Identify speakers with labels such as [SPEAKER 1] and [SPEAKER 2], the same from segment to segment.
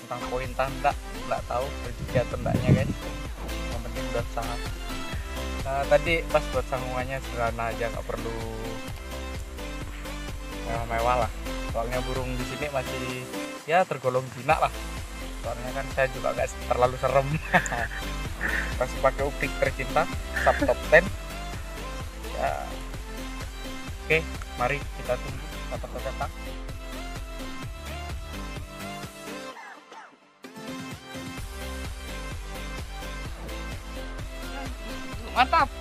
[SPEAKER 1] tentang poin tanda nggak tahu rezeki atau enggaknya guys, yang penting udah usaha. Nah, tadi pas buat sambungannya sederhana aja, nggak perlu mewah-mewah lah, soalnya burung di sini masih ya tergolong jinak lah, soalnya kan saya juga nggak terlalu serem. Masih pakai upik tercinta sub top 10 ya. Oke, mari kita tunggu dapat datang. Mantap.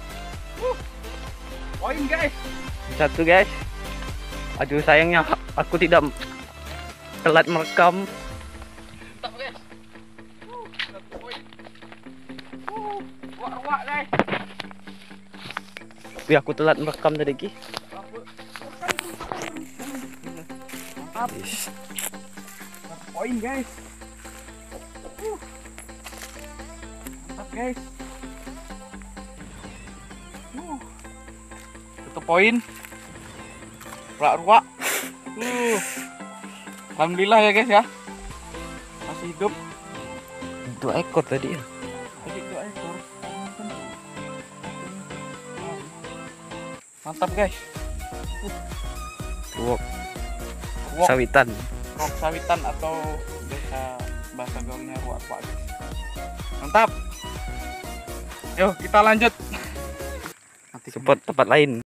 [SPEAKER 1] Poin guys.
[SPEAKER 2] Satu guys. Aduh sayangnya aku tidak telat merekam.
[SPEAKER 1] Mantap guys. Satu poin. Ruak-ruak guys.
[SPEAKER 2] Tapi aku telat merekam tadi Ki.
[SPEAKER 1] Mantap. Satu poin guys. Mantap guys. Satu poin. Ruak-ruak. Alhamdulillah ya guys ya. Masih hidup.
[SPEAKER 2] 2 ekor tadi ya.
[SPEAKER 1] Tadi 2 ekor. Mantap guys.
[SPEAKER 2] Ruak
[SPEAKER 1] Ruak,
[SPEAKER 2] sawitan.
[SPEAKER 1] ruak sawitan atau biasa bahasa gaulnya ruak-ruak guys. Mantap. Yuk kita lanjut.
[SPEAKER 2] Spot tempat lain.